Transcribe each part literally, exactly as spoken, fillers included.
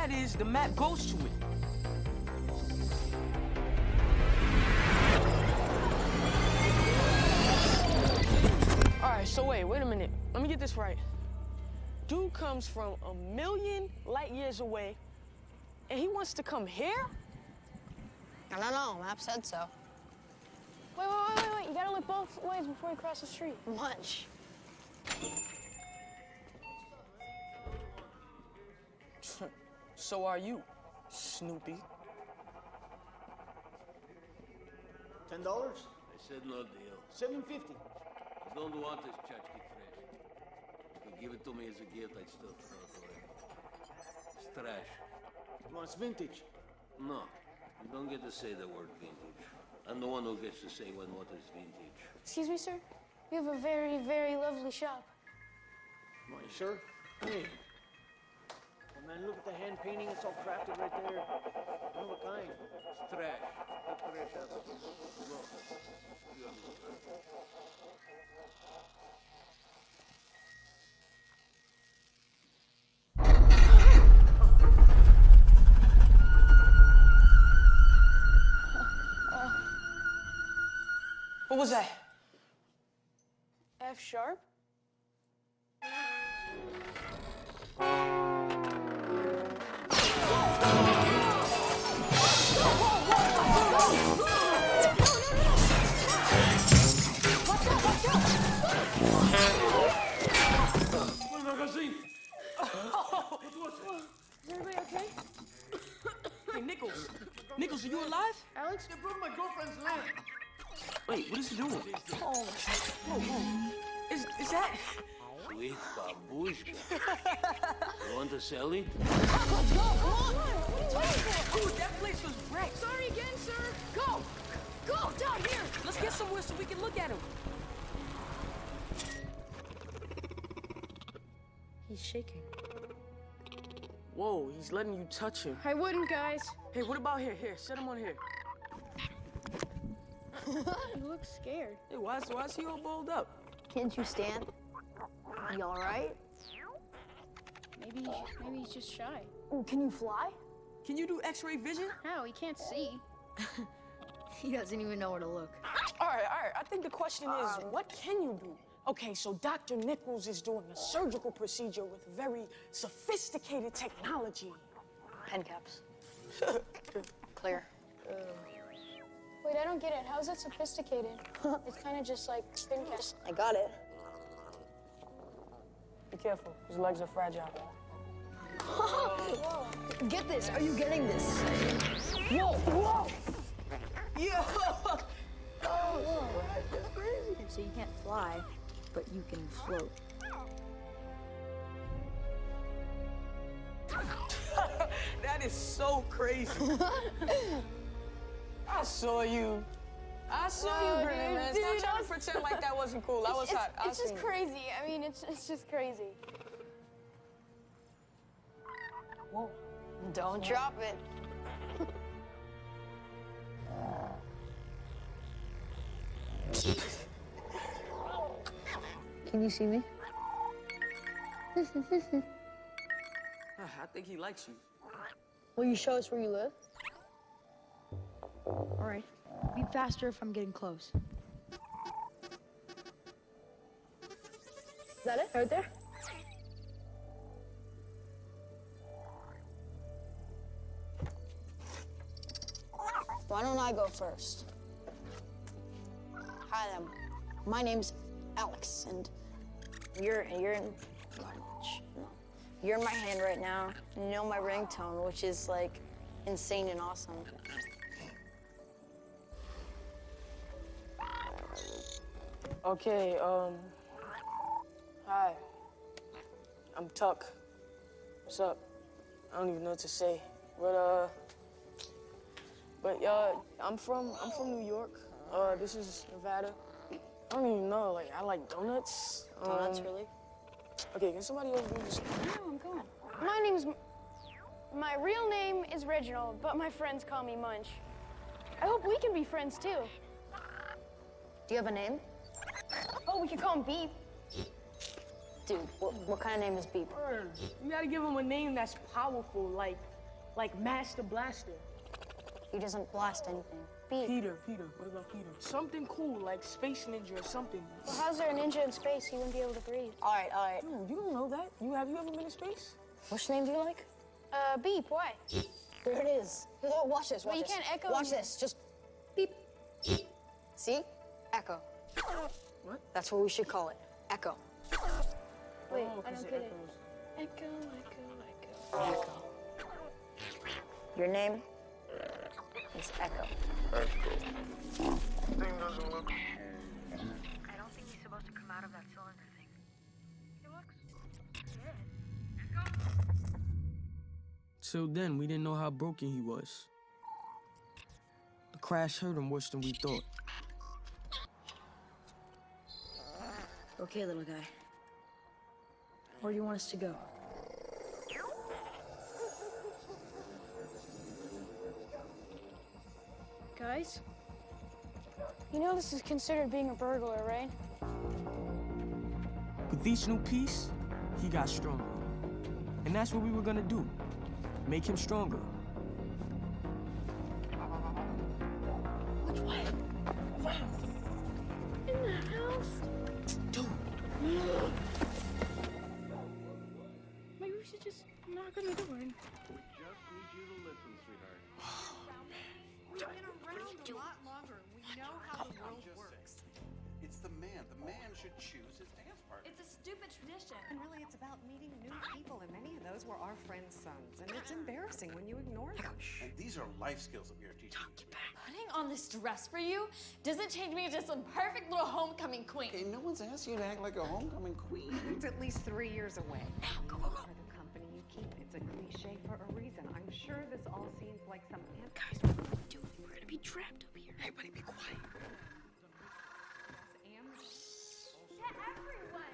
bad is the map goes to it. All right, so wait, wait a minute. Let me get this right. Dude comes from a million light years away, and he wants to come here? I don't know, map said so. Wait, wait, wait, wait, wait. You gotta look both ways before you cross the street. Munch. So are you, Snoopy. Ten dollars? I said no deal. Seven fifty. I don't want this tchotchke fresh. If you give it to me as a gift, I'd still throw it away. It's trash. You want vintage? No, you don't get to say the word vintage. I'm the one who gets to say when what is vintage. Excuse me, sir? You have a very, very lovely shop. Are you sure? Hey. Oh, man, look at the hand painting. It's all crafted right there. One of a kind. It's trash. It's trash out of it. Look. What was that? F sharp? Is everybody okay? Hey, Nichols. Nichols, are you alive? Alex? They broke my girlfriend's leg. Wait, what is he doing? Oh, whoa, whoa. Is, is that... Sweet babushka. You want to sell it? Let's go, come on! What are you waiting for? Dude, that place was wrecked. Sorry again, sir. Go! Go, down here! Let's get somewhere so we can look at him. He's shaking. Whoa, he's letting you touch him. I wouldn't, guys. Hey, what about here? Here, set him on here. You look scared. Hey, why is, why is he all balled up? Can't you stand? You all right? Maybe, maybe he's just shy. Ooh, can you fly? Can you do X-ray vision? How? He can't see. He doesn't even know where to look. All right, all right. I think the question is, what can you do? Okay, so Doctor Nichols is doing a surgical procedure with very sophisticated technology. Pen caps. Clear. Uh, Wait, I don't get it. How's it sophisticated? It's kind of just like spin caps. I got it. Be careful. His legs are fragile. Get this. Are you getting this? Whoa, whoa! Yeah! So you can't fly, but you can float. That is so crazy. I saw you. I saw No, you, Brennan, man. dude, Stop dude, trying I to was- pretend like that wasn't cool. That was it's, hot. I It's just seen it. crazy. I mean, it's, it's just crazy. Whoa. Don't drop it. Can you see me? I think he likes you. Will you show us where you live? All right. Be faster if I'm getting close. Is that it? Right there? Why don't I go first? Hi, then. My name's Alex, and you're you're in no, you're in my hand right now. You know my ringtone, which is like insane and awesome. Okay, um, hi. I'm Tuck. What's up? I don't even know what to say, but uh, but uh, I'm from I'm from New York. Uh, this is Nevada. I don't even know. Like, I like donuts. Donuts, Um, really? Okay, can somebody else do this? No, I'm going. My name's... My real name is Reginald, but my friends call me Munch. I hope we can be friends, too. Do you have a name? Oh, we could call him Beep. Dude, what, what kind of name is Beep? You gotta give him a name that's powerful, like Like Master Blaster. He doesn't blast anything. B. Peter, Peter, what about Peter? Something cool, like Space Ninja or something. Well, how's there a ninja in space? He wouldn't be able to breathe. All right, all right. Dude, you don't know that. You have you ever been in space? Which name do you like? Uh, Beep, why? There it is. Oh, watch this, watch Well, you this. can't echo Watch in- this, just beep. See? Echo. What? That's what we should call it. Echo. Wait, Oh, I 'cause don't it get it. echoes. Echo, echo, echo. Echo. Your name is Echo. I don't think he's supposed to come out of that cylinder thing. He looks dead. Till then, we didn't know how broken he was. The crash hurt him worse than we thought. Okay, little guy. Where do you want us to go? Guys, you know this is considered being a burglar, right? With each new piece, he got stronger. And that's what we were gonna do. Make him stronger. Which way? In the house? Dude. Maybe we should just knock on the door and... Just need you to listen, sweetheart. We've been around a lot longer. We know how the world works. It's the man. The man should choose his dance partner. It's a stupid tradition. And really, it's about meeting new people, and many of those were our friends' sons. And it's embarrassing when you ignore them. And these are life skills that we are teaching. Putting on this dress for you doesn't change me into some perfect little homecoming queen. Hey, no one's asked you to act like a homecoming queen. It's at least three years away. Now, go, go, go. For the company you keep, it's a cliche for a reason. I'm sure this all seems like some... Guys, what are we doing? We're gonna be trapped up here. Hey, buddy, be quiet. Get everyone!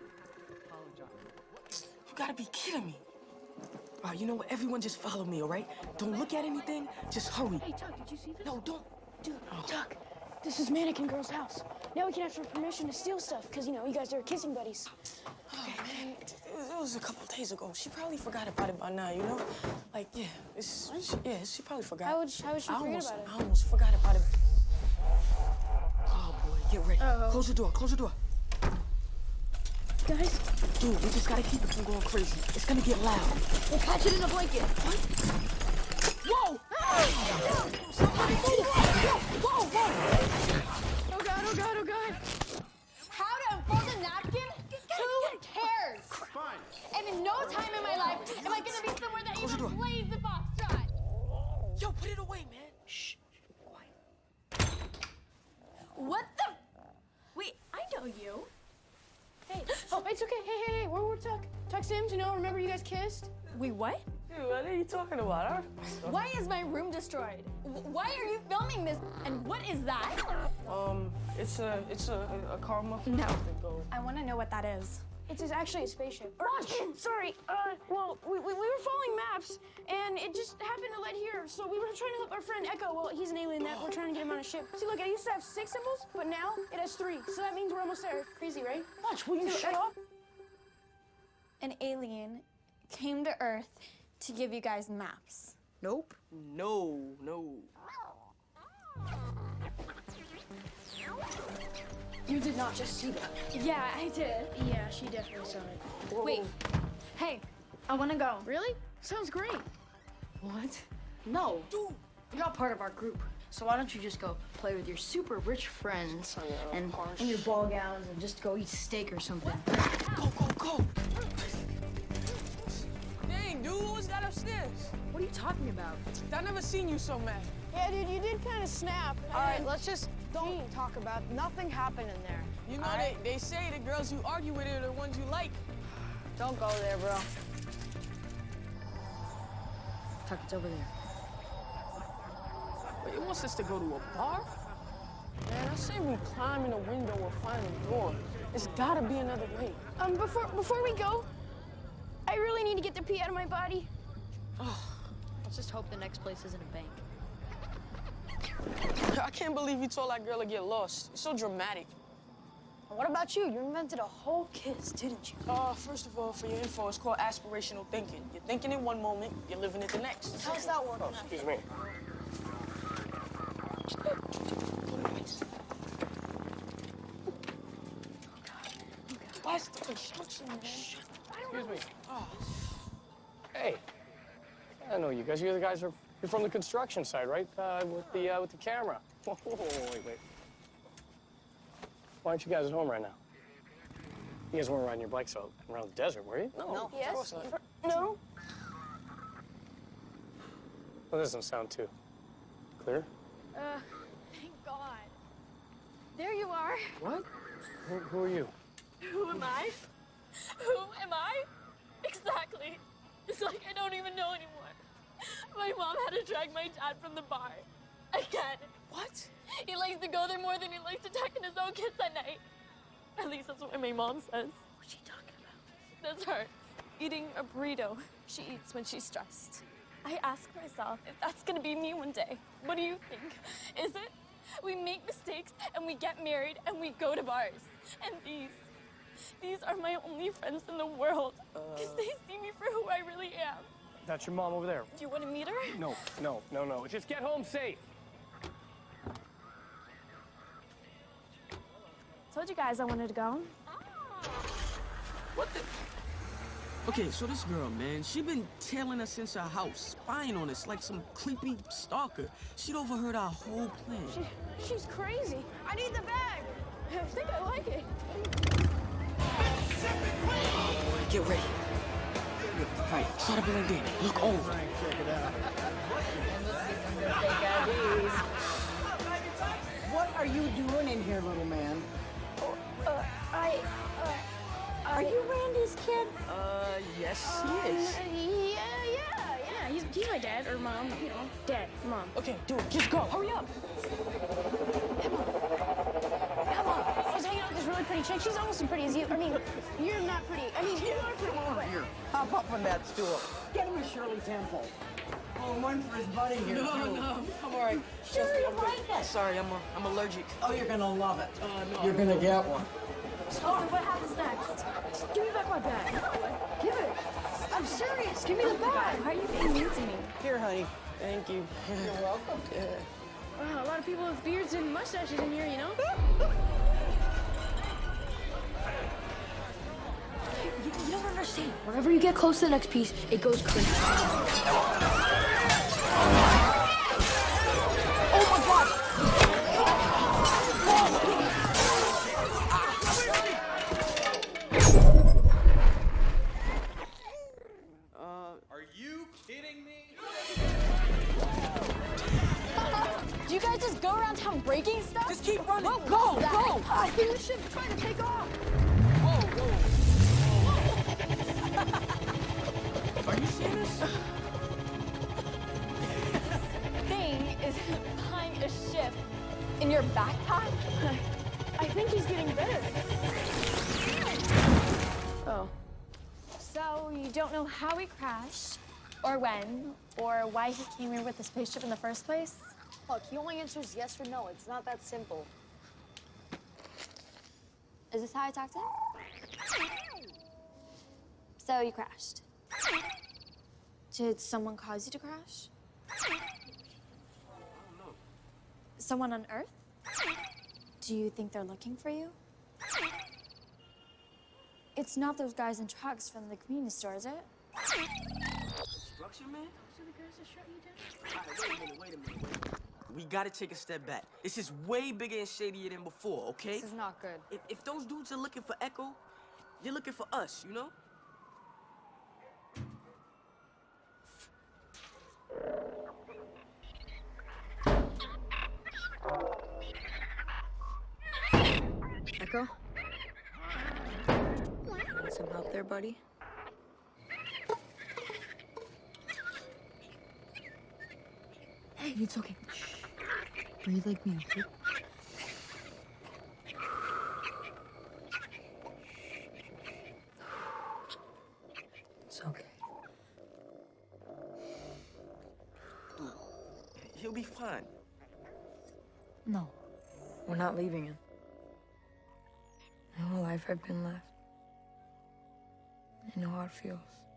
You gotta be kidding me. All right, you know what? Everyone just follow me, all right? Don't look at anything. Just hurry. Hey, Tuck, did you see this? No, don't. Dude, Tuck, this is Mannequin Girl's house. Now we can ask for permission to steal stuff, because, you know, you guys are kissing buddies. Oh, man, it, it was a couple days ago. She probably forgot about it by now, you know? Like, yeah, it's, she, yeah, she probably forgot. How would she, how would she I forget almost, about it? I almost forgot about it. Oh, boy, get ready. Uh-oh. Close the door, close the door. Guys, Dude, we just gotta keep it from going crazy. It's gonna get loud. we'll catch it in a blanket. What? Whoa! Somebody move! Whoa, whoa! Oh, God, oh, God, oh, God. How to unfold a napkin? Who cares? Fine. And in no time in my life am I gonna be somewhere that Close the door. even plays the foxtrot. Yo, put it away, man. Shh. What the? Wait, I know you. Hey, oh, it's okay. Hey, hey, hey, where were Tuck? Tuck Sims, you know, remember you guys kissed? Wait, what? Dude, what are you talking about, huh? Why is my room destroyed? W- Why are you filming this? And what is that? Um, it's a, it's a, a karma. No. Go. I want to know what that is. It's it's actually a spaceship. Or, sorry, uh, well, we, we, we were following maps, and it just happened to lead here, so we were trying to help our friend Echo. Well, he's an alien that we're trying to get him on a ship. See, look, I used to have six symbols, but now it has three, so that means we're almost there. Crazy, right? Watch, will you shut up? An alien came to Earth to give you guys maps. Nope. No, no. You did not just see that. Yeah, I did. Yeah, she definitely saw it. Wait. Hey, I want to go. Really? Sounds great. What? No. Dude, you're not part of our group. So why don't you just go play with your super rich friends and in your ball gowns and just go eat steak or something? Go, go, go. Dang, dude, what was that upstairs? What are you talking about? I never seen you so mad. Yeah, dude, you did kind of snap. All right, let's just don't talk about it. Nothing happened in there. You know, All they, right? they say the girls you argue with are the ones you like. Don't go there, bro. Tuck, it's over there. Wait, it wants us to go to a bar? Man, I say we climb in a window or find a door. There's gotta be another way. Um, before before we go, I really need to get the pee out of my body. Let's just hope the next place isn't a bank. I can't believe you told that girl to get lost. It's so dramatic. What about you? You invented a whole kiss, didn't you? Uh, first of all, for your info, it's called aspirational thinking. You're thinking in one moment, you're living it the next. How's that working? Oh, excuse me. What's the construction, man? Excuse me. Oh. Hey, I know you guys. You the guys are you're from the construction side, right? Uh, with the uh, with the camera. Whoa, wait, wait. Why aren't you guys at home right now? You guys weren't riding your bikes out around the desert, were you? No. No. Of Yes. course not. No. Well, this doesn't sound too clear. Uh, thank God. There you are. What? Who, who are you? Who am I? Who am I? Exactly. It's like I don't even know anymore. My mom had to drag my dad from the bar. Again. What? He likes to go there more than he likes to talk to his own kids at night. At least that's what my mom says. What's she talking about? That's her. Eating a burrito she eats when she's stressed. I ask myself if that's gonna be me one day. What do you think? Is it? We make mistakes and we get married and we go to bars. And these, these are my only friends in the world. Because Uh. they see me for who I really am. That's your mom over there. Do you want to meet her? No, no, no, no. Just get home safe. Told you guys I wanted to go. What the? Okay, so this girl, man, she been tailing us into our house, spying on us like some creepy stalker. She'd overheard our whole plan. She, she's crazy. I need the bag. I think I like it. Get ready. All right, start up like that. Look over. Frank, check it out. What are you doing in here, little man? Uh, I, uh, Are you Randy's kid? Uh, yes, Um, he is. yeah, yeah, yeah. He's, he's my dad or mom, you know. Dad, mom. Okay, dude, just go. Hurry up. Emma, I was hanging out with this really pretty chick. She's almost as pretty as you. I mean, you're not pretty. I mean, you are pretty. But... Here, hop up on that stool. Get him a Shirley Temple. Oh, one for his buddy here, No, too. no, I'm all right. Sure, you like it. Sorry, I'm, uh, I'm allergic. Oh, you're gonna love it. Uh, no. You're gonna get one. So what happens next? Give me back my bag. Give it. I'm serious. Give me the bag. Why are you being mean to me? Here, honey. Thank you. You're welcome. Yeah. Wow, a lot of people with beards and mustaches in here, you know? You, you don't understand. Whenever you get close to the next piece, it goes crazy. Oh my God! Are you kidding me? Do you guys just go around town breaking stuff? Just keep running. Whoa, Go, what's that? go. I think the ship's trying to take off. Whoa, whoa. Are you serious? Thing is behind a ship in your backpack? I think he's getting better. Oh. So you don't know how he crashed, or when, or why he came here with the spaceship in the first place? Look, he only answers yes or no. It's not that simple. Is this how I talk to him? So you crashed. Did someone cause you to crash? Someone on Earth? Do you think they're looking for you? It's not those guys in trucks from the convenience store, is it? Structure, man? So the guys that shut you down? All right, wait a minute, wait a minute, wait a minute. We gotta take a step back. This is way bigger and shadier than before, okay? This is not good. If, if those dudes are looking for Echo, they're looking for us, you know? Echo? Want some help there, buddy? Hey, it's okay. Shh. Breathe like me, okay? It's okay. He'll be fine. No, we're not leaving him. know how life I've been left. I know how it feels.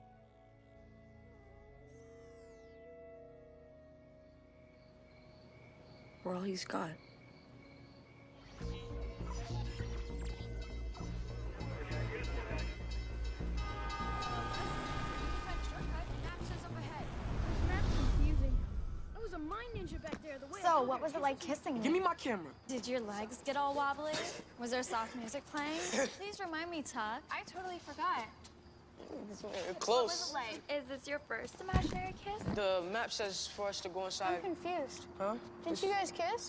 We're all he's got. So, what was it like kissing me? Give me my camera. Did your legs get all wobbly? Was there soft music playing? Please remind me, Tuck. I totally forgot. Close. What was it like? Is this your first imaginary kiss? The map says for us to go inside. I'm confused. Huh? Didn't you guys kiss?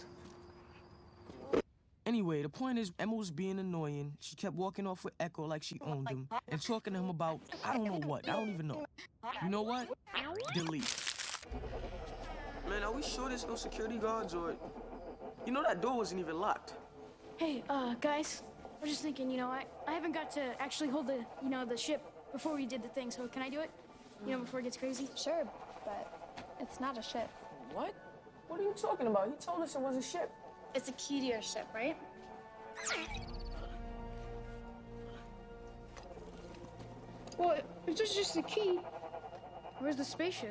Anyway, the point is, Emma was being annoying. She kept walking off with Echo like she owned him and talking to him about, I don't know what. I don't even know. You know what? Delete. Man, are we sure there's no security guards or... You know that door wasn't even locked. Hey, uh, guys, I was just thinking, you know, I, I haven't got to actually hold the, you know, the ship before we did the thing, so can I do it? You know, before it gets crazy? Sure, but it's not a ship. What? What are you talking about? He told us it was a ship. It's a key to your ship, right? Well, if this is just the key, where's the spaceship?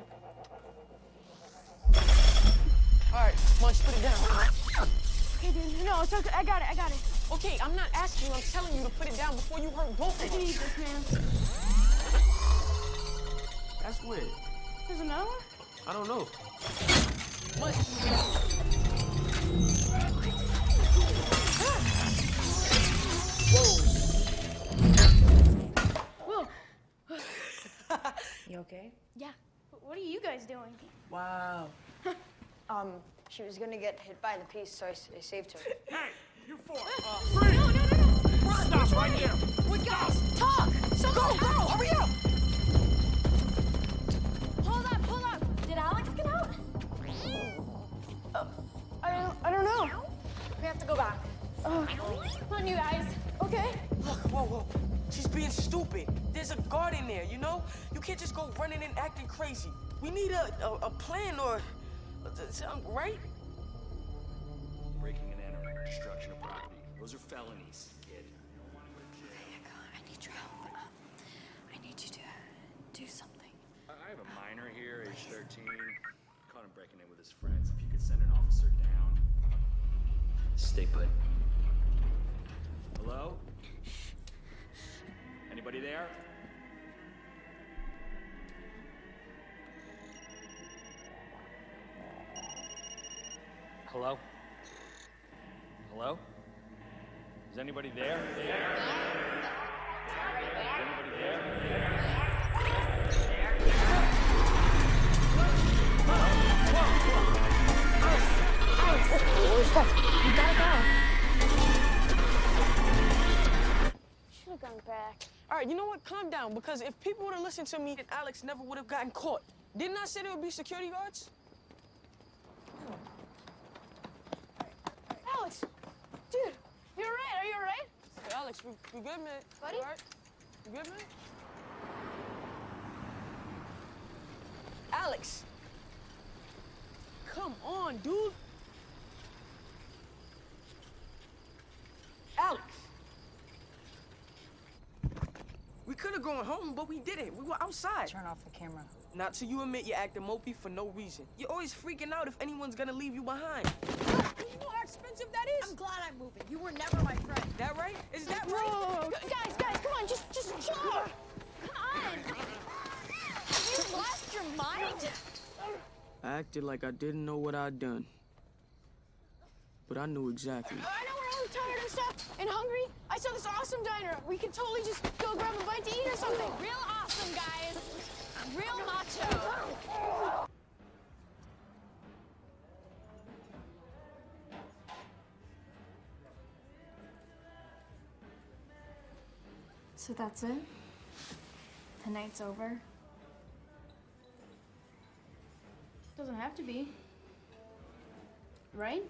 All right, Munch, put it down. Okay, dude, no, it's okay. I got it, I got it. Okay, I'm not asking you. I'm telling you to put it down before you hurt both of I need us. this, man. That's weird. There's another one? I don't know. Munch. Whoa. You okay? Yeah. What are you guys doing? Wow. um, she was gonna get hit by the piece, so I, s- I saved her. Hey, you four. Uh, No, no, no, no. Stop right here. Wait, guys, talk! So go, go, hurry up! Hold up, hold up. Did Alex get out? Uh, I don't, I don't know. We have to go back. Uh, Come on, you guys. okay. Look, whoa, whoa. She's being stupid. There's a guard in there, you know? You can't just go running and acting crazy. We need a, a, a plan or... something, right? Breaking and entering, destruction of property. Those are felonies, kid. I need your help. Um, I need you to do something. I have a minor here, age thirteen. Caught him breaking in with his friends. If you could send an officer down. Stay put. Hello? Anybody there? Hello? Hello? Is anybody there? There? Is anybody there? You gotta go. Should have gone back. All right, you know what? Calm down, because if people would have listened to me, Alex never would have gotten caught. Didn't I say there would be security guards? Alex, dude, you all right? Are you all right? Hey, Alex, we, we good, man? Buddy? You all right? You good, man? Alex! Come on, dude! Alex! We could have gone home, but we didn't. We were outside. Turn off the camera. Not till you admit you're acting mopey for no reason. You're always freaking out if anyone's gonna leave you behind. You know how expensive that is? I'm glad I'm moving. You were never my friend. That right? Is that Whoa, right? whoa, whoa. Guys, guys, come on, just, just chill out. Come on. Have you lost your mind? I acted like I didn't know what I'd done. But I knew exactly. I know we're all tired and stuff and hungry. I saw this awesome diner. We could totally just go grab a bite to eat or something. Real awesome, guys. Real macho. So that's it? The night's over? Doesn't have to be. Right?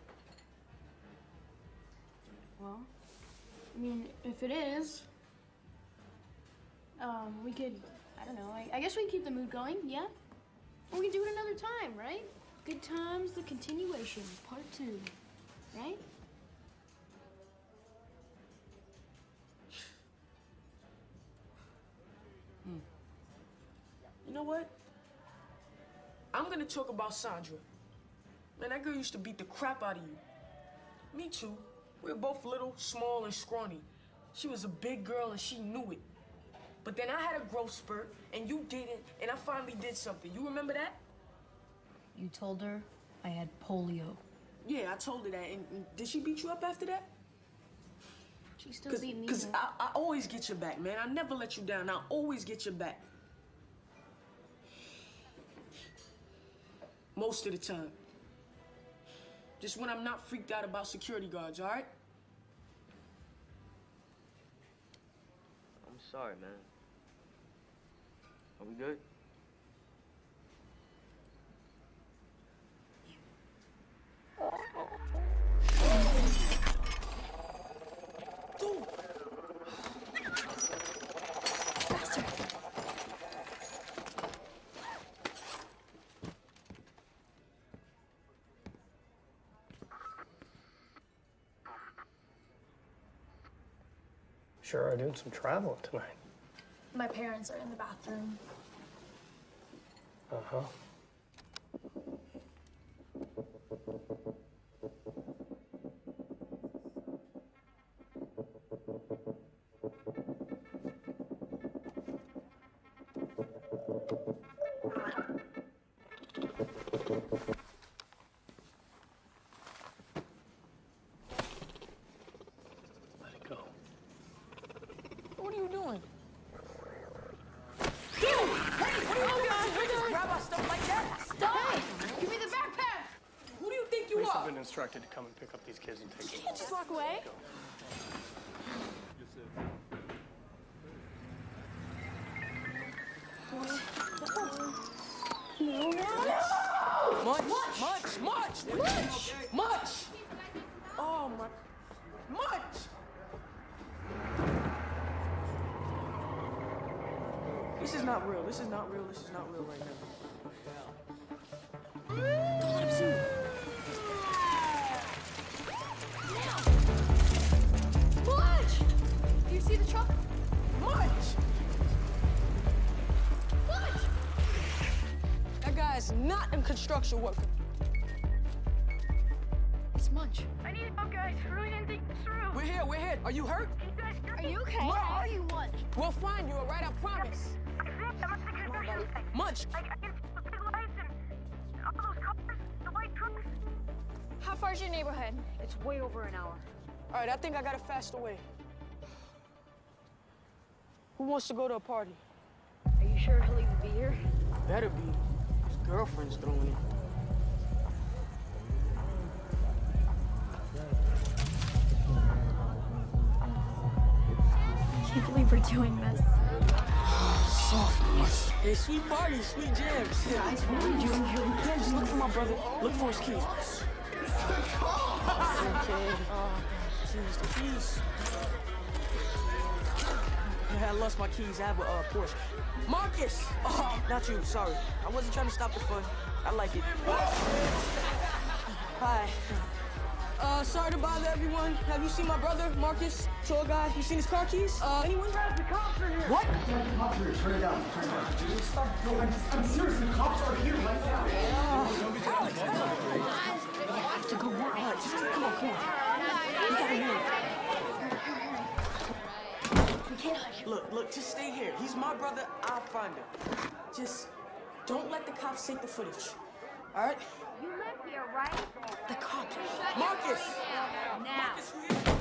Well, I mean, if it is, um, we could, I don't know, I, I guess we can keep the mood going, yeah? Or we can do it another time, right? Good times, the continuation, part two, right? You know what? I'm gonna talk about Sandra. Man, that girl used to beat the crap out of you. Me too. We were both little, small, and scrawny. She was a big girl and she knew it. But then I had a growth spurt and you didn't, and I finally did something. You remember that? You told her I had polio. Yeah, I told her that. And, and did she beat you up after that? She still beat me. Because I, I always get your back, man. I never let you down. I always get your back. Most of the time. Just when I'm not freaked out about security guards, all right? I'm sorry, man. Are we good? Dude! Faster! Sure are doing some traveling tonight. My parents are in the bathroom. Uh-huh. Let it go. What are you doing? Dude! Hey, what are you doing? We just grab our stuff like that? Stop! Give me the backpack! Who do you think you Police are? have been instructed to come and pick up these kids and take them. You can't just walk away. No, no, Much, much, much, much, much. Oh my, much. This is not real. This is not real. This is not real right now. Don't let him see you. Much! Do you see the truck? Much. Much! That guy is not a construction worker. It's Munch. I need help, guys. Really didn't think this through. We're here. We're here. Are you hurt? Can you guys hear Are me? you okay? Where are you, Munch? We'll find you, all right? I promise. I think I'm at the construction site. Munch. I, I can see the big lights and all those cars, the white trucks. How far's your neighborhood? It's way over an hour. All right, I think I got a faster way. Who wants to go to a party? Are you sure he'll even be here? Better be. His girlfriend's throwing it. I can't believe we're doing this. Softness. Hey, sweet parties, sweet jams. Guys, what are you doing? Just look for my brother. Look for his keys. Okay. Oh, keys, the keys. Yeah, I lost my keys. I have a uh, Porsche. Marcus! Oh, not you. Sorry. I wasn't trying to stop the fun. I like it. Hi. Uh, sorry to bother everyone. Have you seen my brother, Marcus? Tour guy. You seen his car keys? Uh, anyone? The cops are here. What? The cops are here. Turn it down. Turn it down. Stop. No, I'm, I'm serious. The cops are here right now. Uh, Alex, I have to go now. All right, just come on, come on. We gotta move. Look, look, just stay here. He's my brother. I'll find him. Just don't let the cops take the footage. All right? You live here, right? The cops. Marcus! Now. Marcus, you here?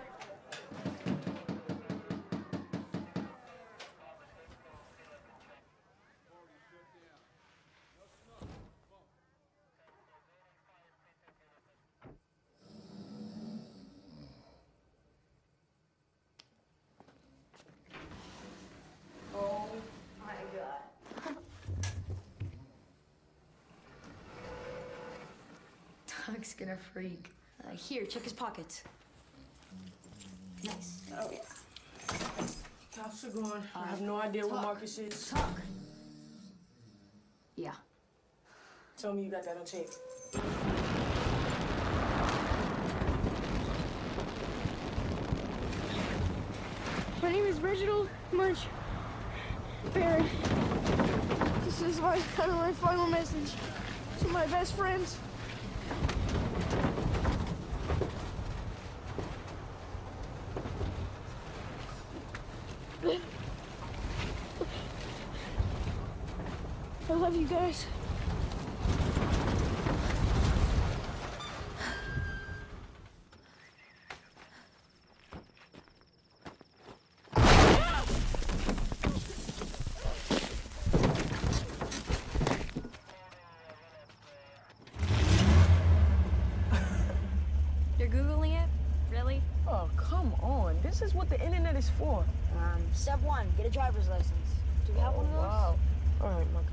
Oh my god. Doug's gonna freak. Uh, here, check his pockets. Nice. Oh, yeah. Cops are gone. I have no idea Tuck. where Marcus is. Tuck. Yeah. Tell me you got that on tape. My name is Reginald Munch Barrett. This is my kind of my final message to my best friends. I love you guys. You're Googling it? Really? Oh, come on. This is what the internet is for. Um, step one, get a driver's license. Do we have one of those? Wow. All right, Maka.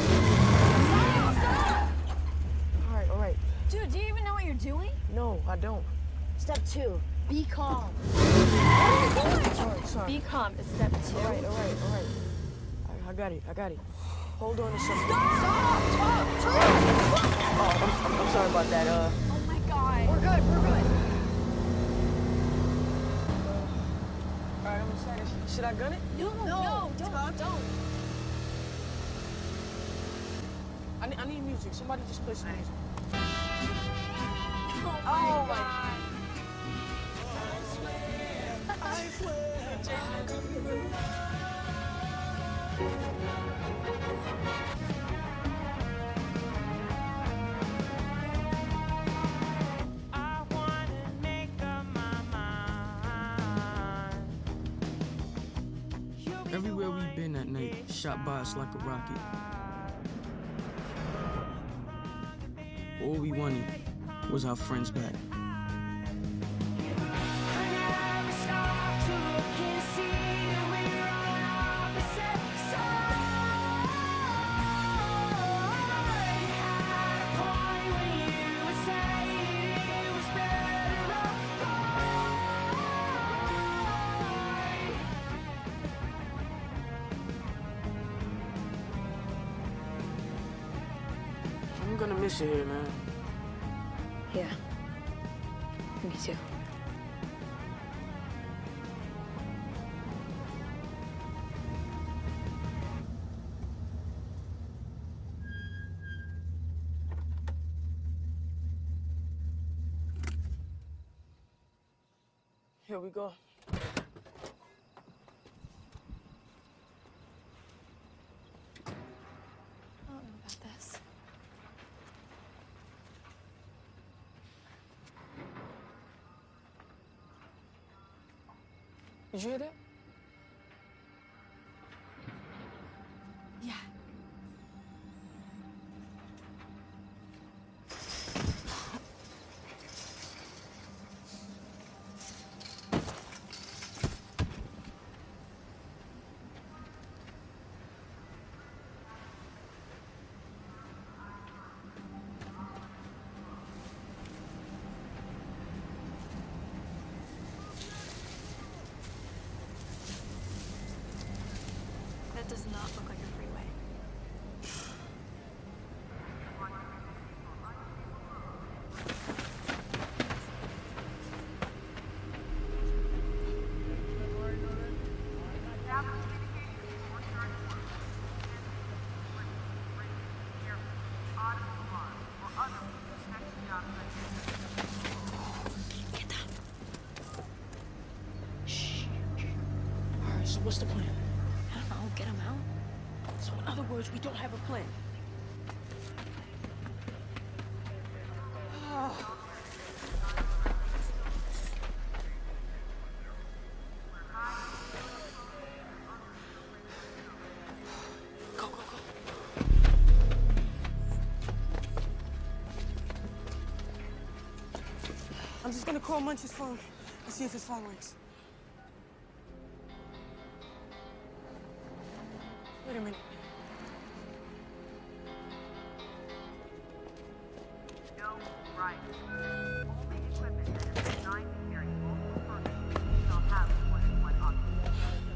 All right, all right. Dude, do you even know what you're doing? No, I don't. Step two, be calm. Sorry, sorry. Be calm is step two. All right, all right, all right. I, I got it, I got it. Hold on a second. Stop! Stop! Stop! Oh, I'm, I'm, I'm sorry about that. Uh. Oh my God. We're good, we're good. All right, I'm excited. Should I gun it? No, no, no don't, Stop. don't. I need, I need music. Somebody just play some music. Oh my Oh, God. I swear. Everywhere we've been that night, shot by us like a rocket. All we wanted was our friends back. I'm gonna miss you here, man. Yeah. Me too. Here we go. I don't know about this. Did you hear that? Yeah. That does not look like a freeway. All right, so what's the plan? I don't know, get him out. So in other words, we don't have a plan. Go, go, go. I'm just gonna call Munch's phone and see if his phone rings. Wait a minute. No, right. Only equipment that is designed to carry multiple functions shall have more than one option.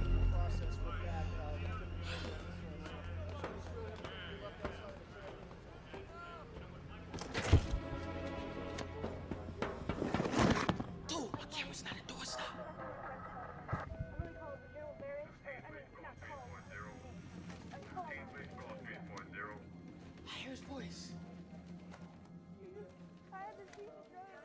Dude, my camera's not a doorstop. I'm gonna call the Zero Barracks, or I mean, not call. I'm calling. voice? I had to see you driving.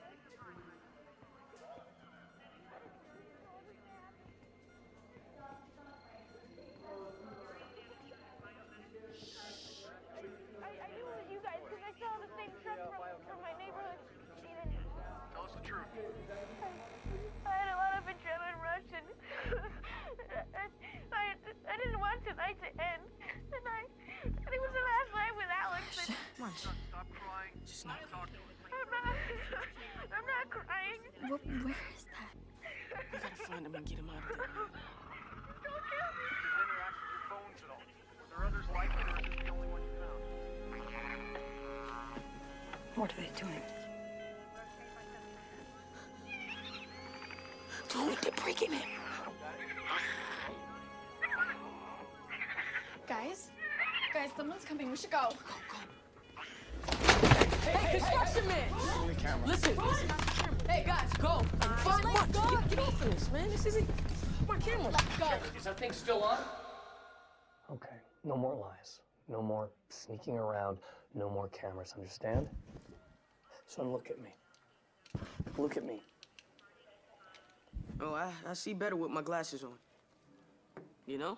I, I knew it was you guys because I saw the same truck from, from my neighborhood. Tell us the truth. I had a lot of adrenaline rush and I, I, I didn't want tonight to end. And I, and it was the last night with Alex. And Come on. Stop crying. Just not Talk to us. I'm not, I'm not crying. Wh- where is that? We gotta find him and get him out of there. Don't kill me. Did you interact with your phones at all? Were there others like it, or is this the only one you found? What are they doing? Dude, they're breaking it. Guys? Guys, someone's coming. We should go. Hey, construction man! Holy camera. Listen, hey guys, go. Find one. Get, get off of this, man. This isn't my camera. Go. Is that thing still on? Okay, no more lies. No more sneaking around. No more cameras, understand? Son, look at me. Look at me. Oh, I, I see better with my glasses on. You know?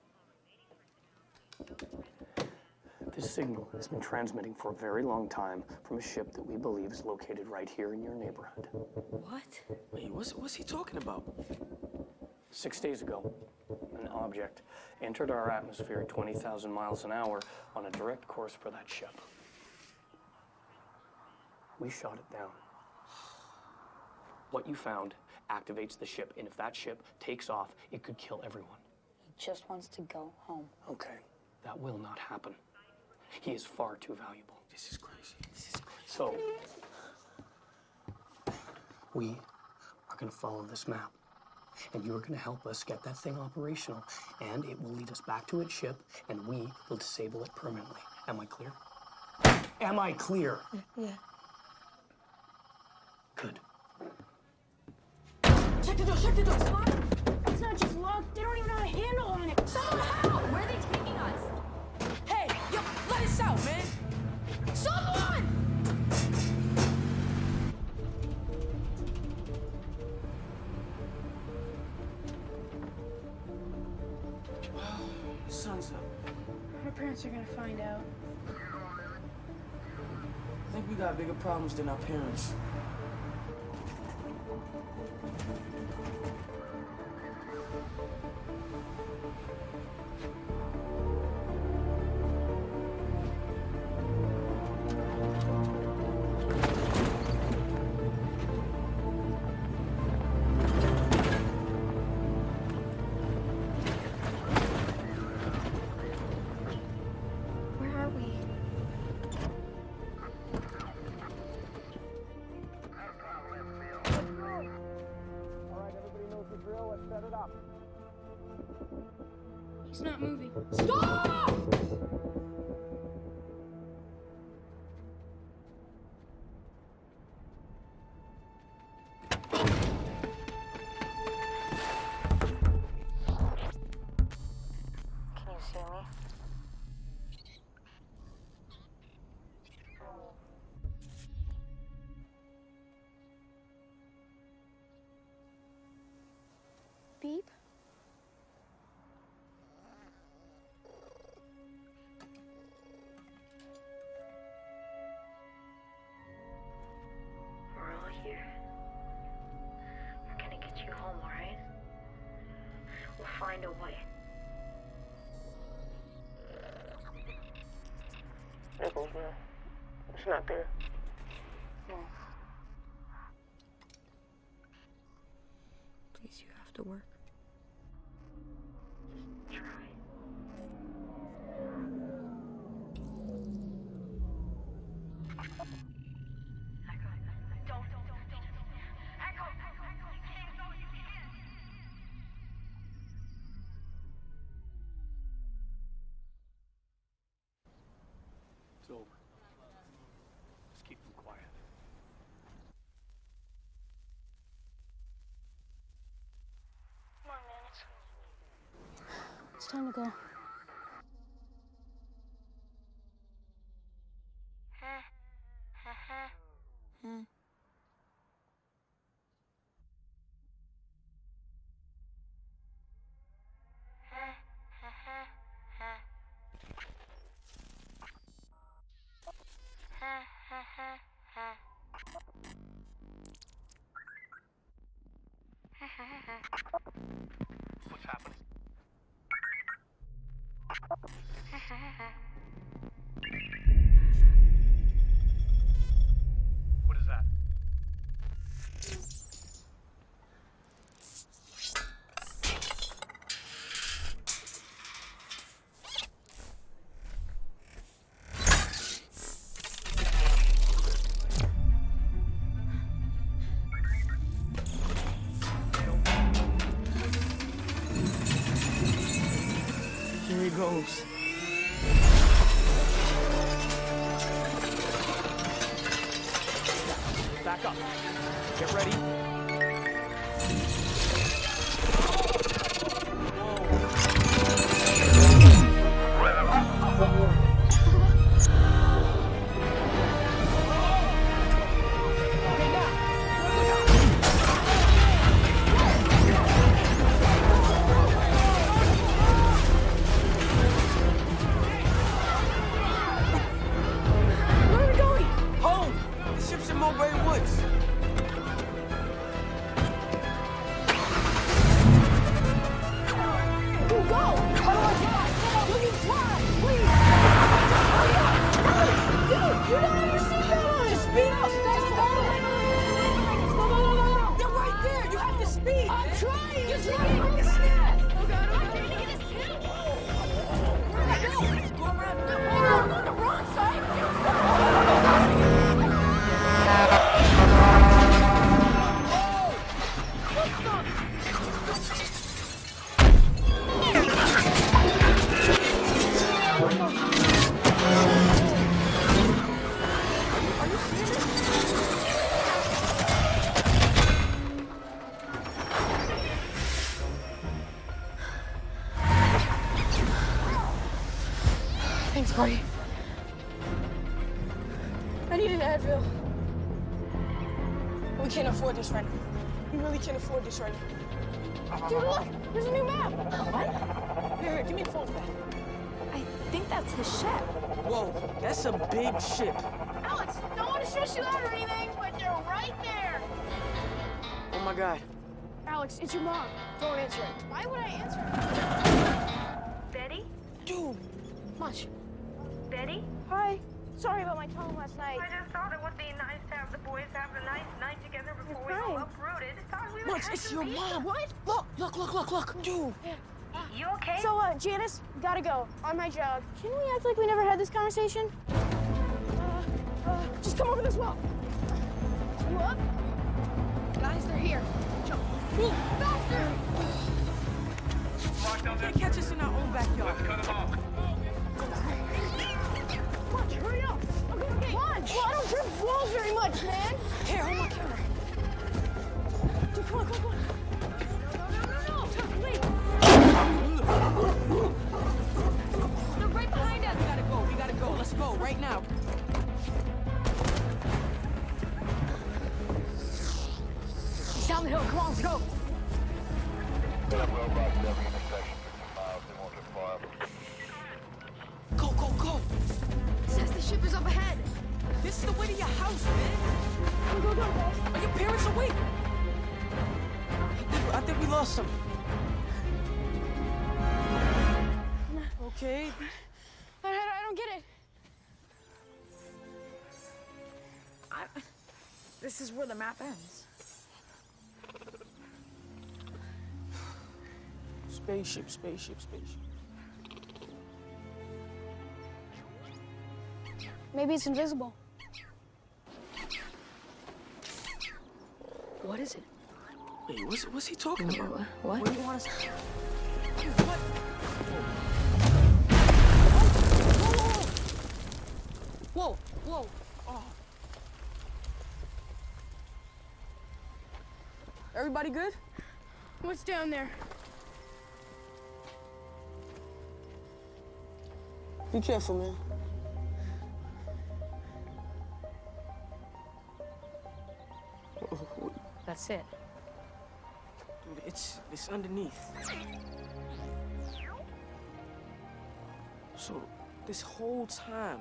This signal has been transmitting for a very long time from a ship that we believe is located right here in your neighborhood. What? Wait, what's, what's he talking about? Six days ago, an object entered our atmosphere at twenty thousand miles an hour on a direct course for that ship. We shot it down. What you found activates the ship, and if that ship takes off, it could kill everyone. He just wants to go home. Okay, that will not happen. He is far too valuable. This is crazy. This is crazy. So, we are going to follow this map, and you are going to help us get that thing operational, and it will lead us back to its ship, and we will disable it permanently. Am I clear? Am I clear? Yeah. Good. Check the door, check the door. It's locked. It's not just locked. They don't even have a handle on it. Someone help! Where are they taking us? Hey, yo, let us out, man. Someone! Sun's up. My parents are gonna find out. I think we got bigger problems than our parents. Where are we? He's not moving. Stop! Can you see me? Beep. We're all here. We're gonna get you home, alright? We'll find a way. Nichols, man. It's not there. No. Please, you have to work. Try. Don't, don't, don't, don't. Echo! Echo! You can't go, you can't! It's over. Just keep them quiet. Come on, man. It's, it's time to go. close. Back up. Get ready. Where are we going? Home! The ship's in Mulberry Woods. You go! How do I fly? Let me fly, please! Dude, you don't have your seatbelt on! Just speed up! Just hold it! No, no, no, no, no! They're right there! You have to speed! I'm trying! You're trying! I'm just scared! Oh, God, I'm trying to get us in! Where did I go? Go around. No, I'm on the wrong side! Thanks, buddy. I need an Advil. We can't afford this right now. We really can't afford this right now. Dude, look! There's a new map! What? Here, here, give me the phone back. I think that's his ship. Whoa, that's a big ship. Alex, don't want to stress you out or anything, but they're right there! Oh my God. Alex, it's your mom. Don't answer it. Why would I answer it? Betty? Dude, much. Betty? Hi. Sorry about my tone last night. I just thought it would be nice to have the boys have a nice night together before we You're all fine. uprooted. Thought we would Much, have it's some your beer. mom. What? Look, look, look, look, look. Dude. You okay? So, uh, Janice, gotta go. On my job. Can we act like we never had this conversation? Uh, uh, just come over this wall. You up? Guys, they're here. Jump. Move faster! They catch us in our own backyard. Let's cut them off. Watch, hurry up. Okay, okay. Watch. Well, I don't trip walls very much, man. Here, hold my camera. Dude, come on, come on, come on. No, no, no, no, no. Tuck, wait. They're right behind us. We gotta go. We gotta go. Let's go right now. He's down the hill. Come on, let's go. Go, go, go. Says the ship is up ahead. This is the way to your house, man. Go, go, go, guys. Are your parents awake? I think, I think we lost them. Okay. I, I, I don't get it. I, this is where the map ends. Spaceship, spaceship, spaceship. Maybe it's invisible. What is it? Hey, what's, what's he talking about? What? What do you want us to... What? Whoa, whoa. Oh. Everybody good? What's down there? Be careful, man. That's it. Dude, it's, it's underneath. So, this whole time...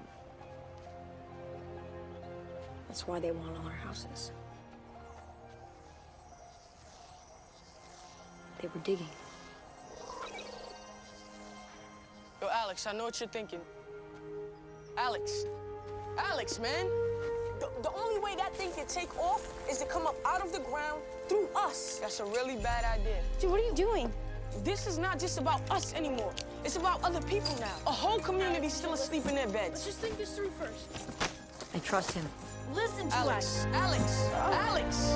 That's why they want all our houses. They were digging. Yo, Alex, I know what you're thinking. Alex. Alex, man. The, the only way that thing can take off is to come up out of the ground through us. That's a really bad idea. Dude, what are you doing? This is not just about us anymore. It's about other people now. A whole community still asleep in their Let's beds. just think this through first. I trust him. Listen to Alex, us. Alex, Alex.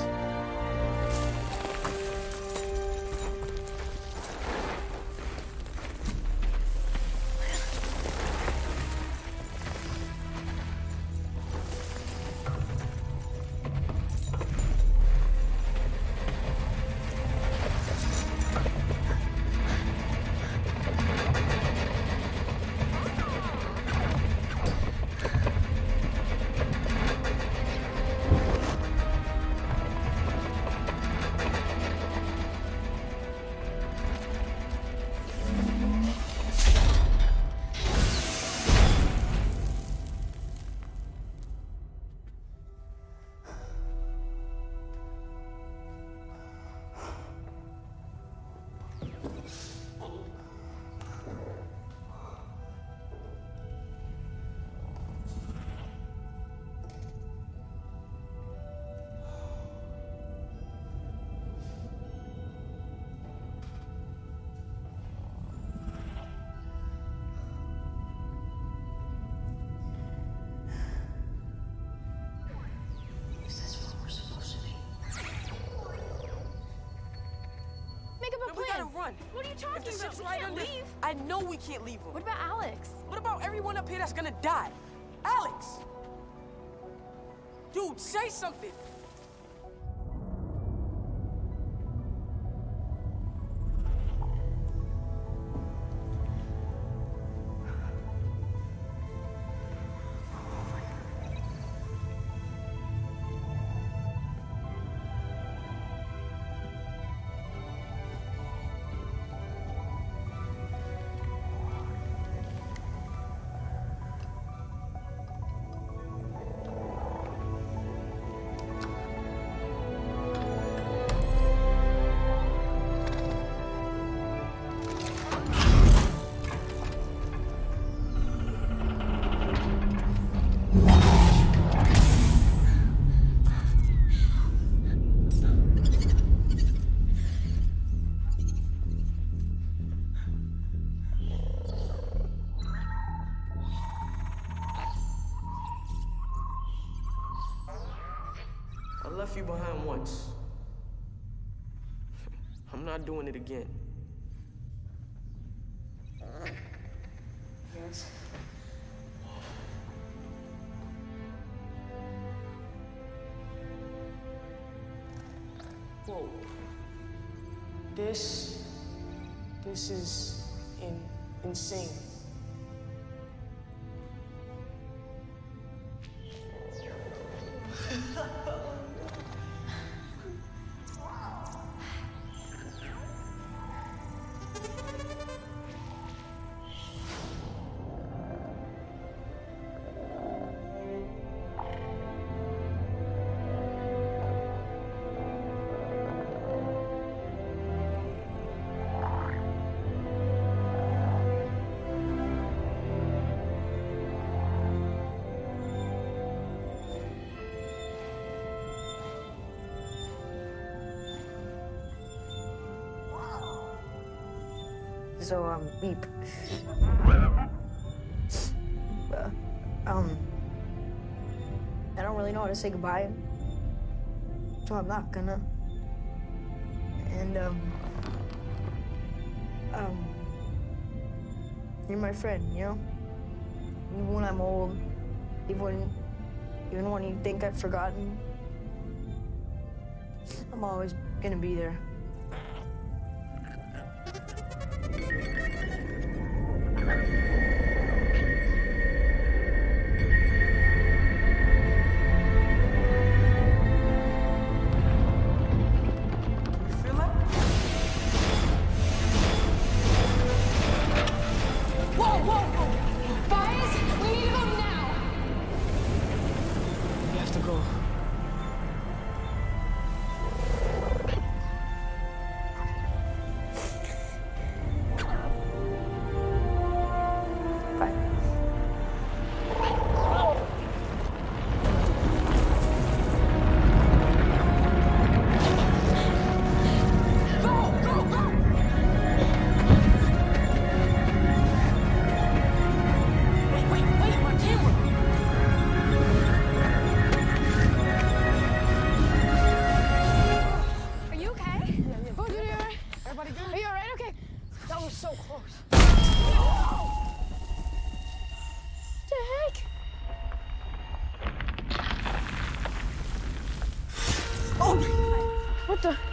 run. What are you If talking the about? shit's We right can't under- leave. I know we can't leave him. What about Alex? What about everyone up here that's gonna die? Alex! Dude, say something. I left you behind once. I'm not doing it again. Yes. Whoa. This, this is in, insane. So, um, beep. Uh, um, I don't really know how to say goodbye, so I'm not gonna. And, um, um, you're my friend, you know? Even when I'm old, even when, even when you think I've forgotten, I'm always gonna be there. Whoa, whoa, whoa! Guys, we need to go now! We have to go. Are you okay? Yeah, yeah. Oh, you all right? Everybody good? Are you all right? Okay. That was so close. What the heck? Oh my! What the?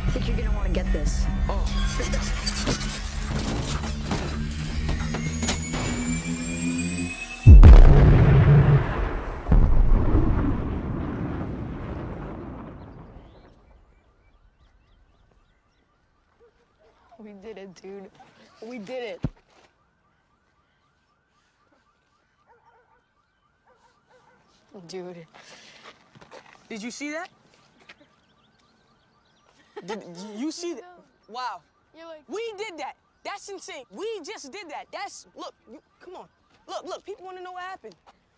I think you're gonna want to get this. Oh. We did it, dude. We did it. Dude. Did you see that? Did you see that? Wow. You're like, we did that. That's insane. We just did that. That's, look, you, come on. Look, look, people want to know what happened.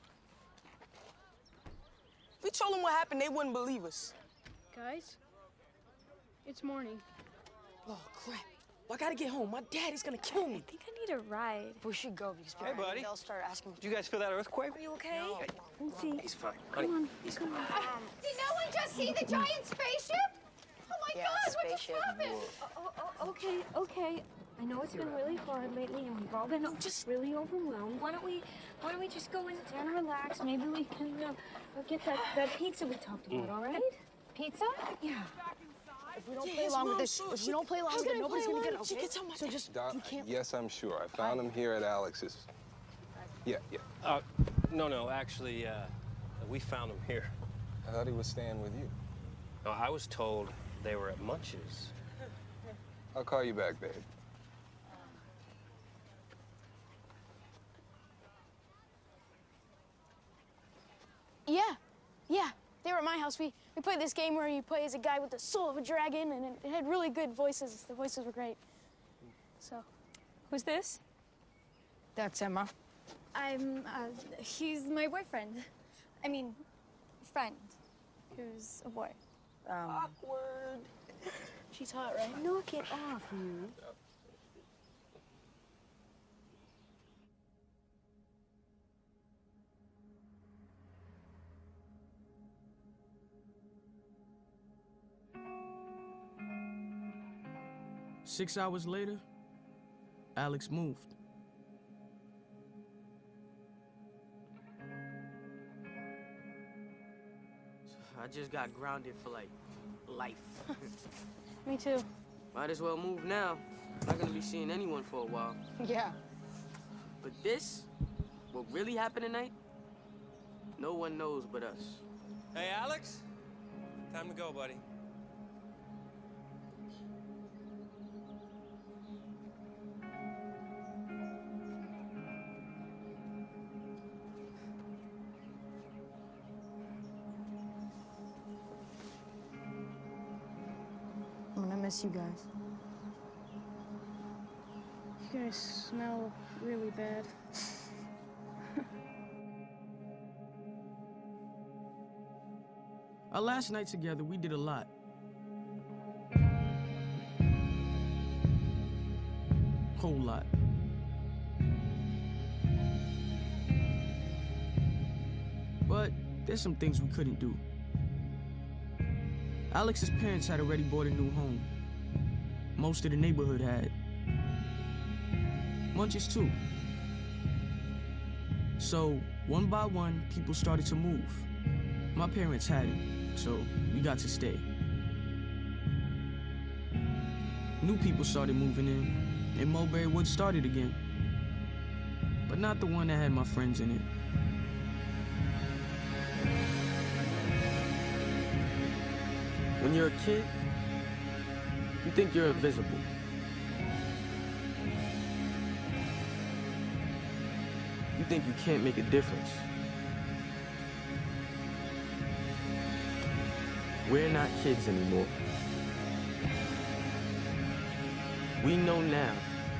If we told them what happened, they wouldn't believe us. guys, it's morning. Oh, crap. Well, I gotta get home. My dad is gonna kill me. I think I need a ride. We should go because Hey, buddy. they'll start asking. Did you guys feel that earthquake? Are you okay? No. Let's see. He's fine. Come on. He's Come on. Did no one just see the giant spaceship? Oh my Yeah, God! What just spaceship. happened? Oh, oh, okay, okay. I know it's been really hard lately, and we've all been just really overwhelmed. Why don't we, why don't we just go in and relax? Maybe we can uh, get that, that pizza we talked about. All right? Pizza? Yeah. If we don't Yeah, play his along with mom this, saw if she- we don't play along How with can it, I nobody's play gonna get along? it. She Okay? can tell my So just Doc, you can't. yes, I'm sure. I found him here at Alex's. Yeah, yeah. Uh, no, no, actually, uh, we found him here. I thought he was staying with you. No, I was told they were at Munch's. I'll call you back, babe. Yeah, yeah. They were at my house. We we played this game where you play as a guy with the soul of a dragon, and it, it had really good voices. The voices were great. So, Who's this? That's Emma. I'm, uh, he's my boyfriend. I mean, friend, who's a boy. Um, Awkward. she's hot, right? Knock it off, you. Six hours later, Alex moved. I just got grounded for, like, life. Me too. Might as well move now. I'm not gonna be seeing anyone for a while. Yeah. But this, what really happened tonight, no one knows but us. Hey, Alex. Time to go, buddy. I'm gonna miss you guys. You guys smell really bad. Our last night together, we did a lot. Whole lot. But there's some things we couldn't do. Alex's parents had already bought a new home. Most of the neighborhood had. Munch's too. So, one by one, people started to move. My parents had it, so we got to stay. New people started moving in, and Mulberry Woods started again. But not the one that had my friends in it. When you're a kid, you think you're invisible. You think you can't make a difference. We're not kids anymore. We know now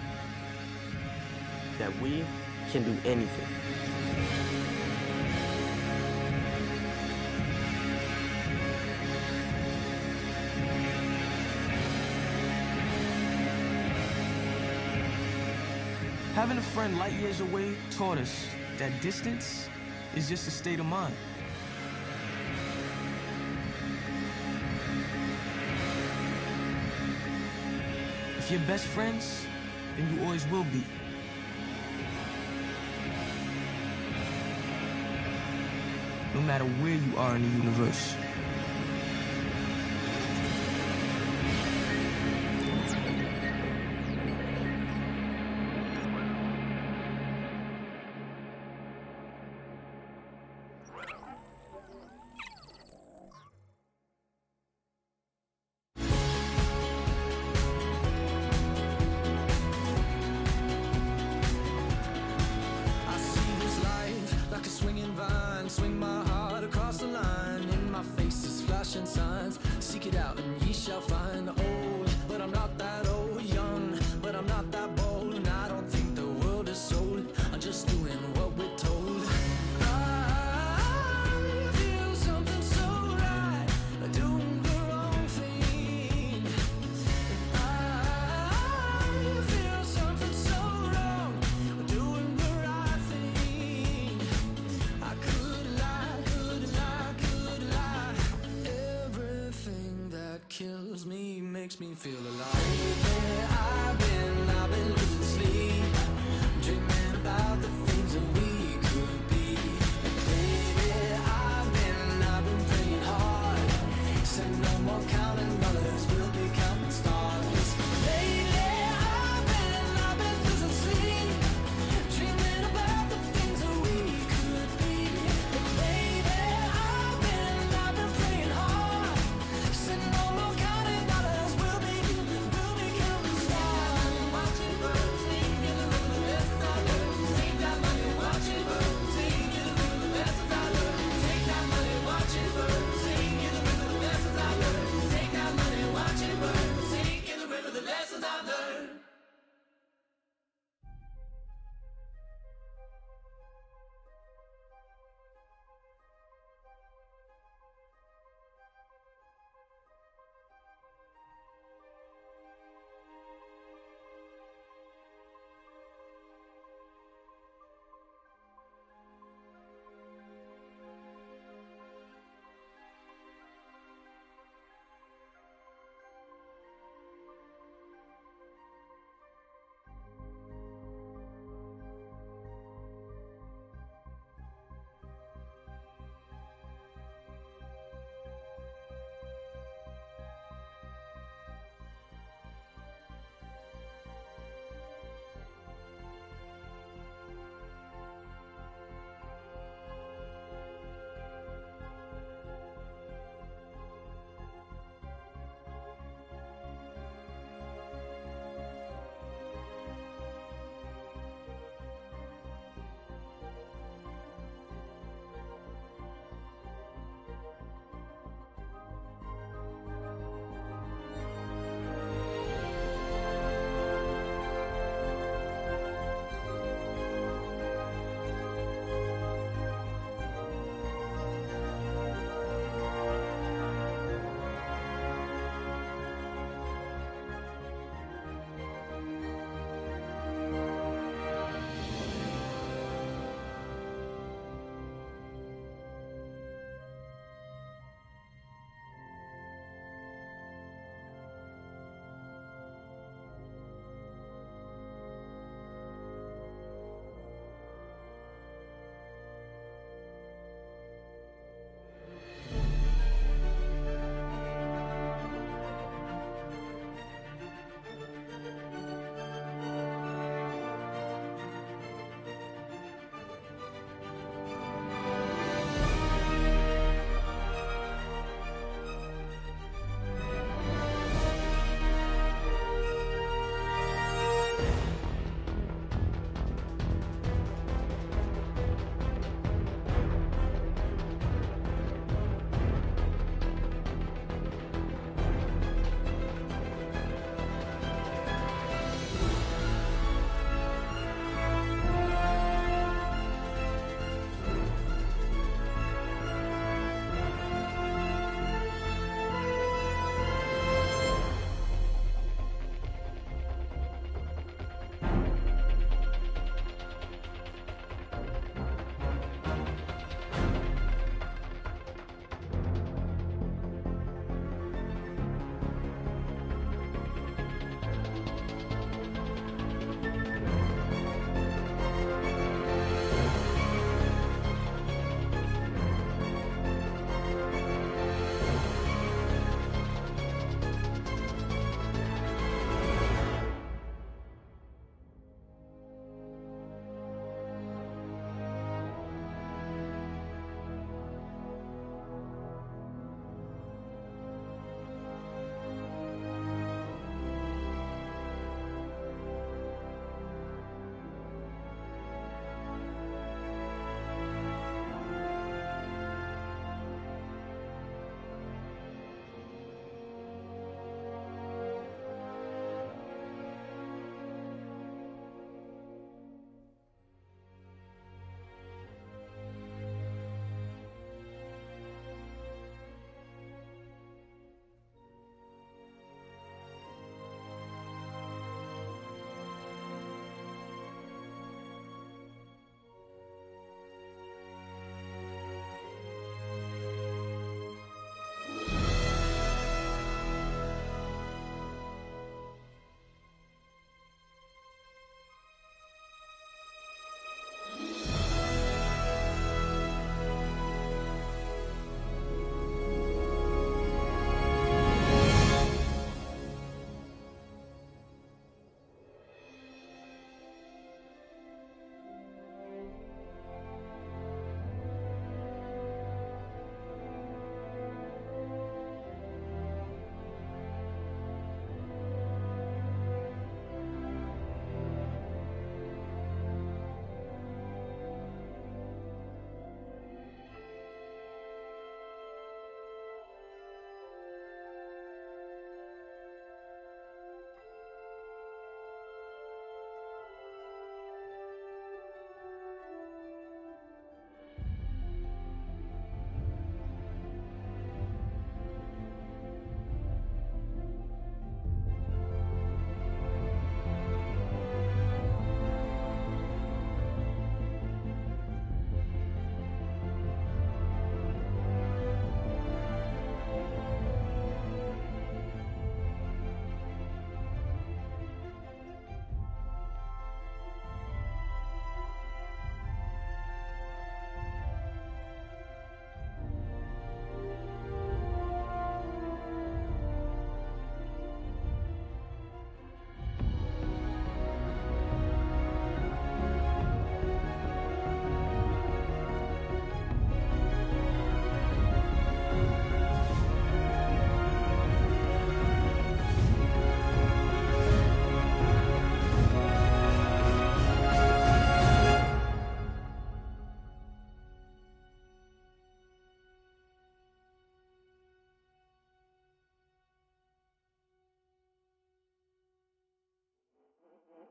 that we can do anything. Having a friend light years away taught us that distance is just a state of mind. If you're best friends, then you always will be. No matter where you are in the universe. makes me feel alive. Lately, I've been, I've been losing sleep, dreaming about the things that we could be. Baby, I've been, I've been praying hard. Said no more counting dollars, we'll be counting stars. Lately, I've been, I've been losing sleep, dreaming about the things that we could be. Baby, I've been, I've been praying hard. Said no more counting dollars, we'll be, we'll be counting stars. Watching birds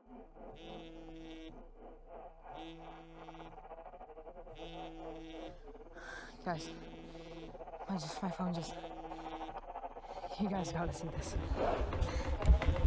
Guys, I just, my phone just, you guys gotta see this.